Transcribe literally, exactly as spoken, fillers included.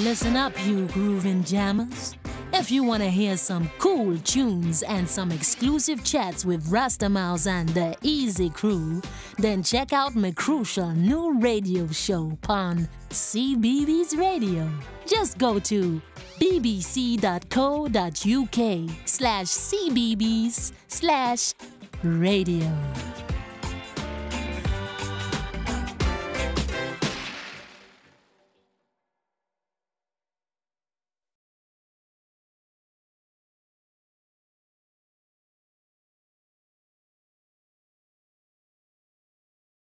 Listen up, you groovin' jammers. If you want to hear some cool tunes and some exclusive chats with Rastamouse and the Easy Crew, then check out my crucial new radio show on C B B's Radio. Just go to bbc.co.uk slash CBBS slash radio.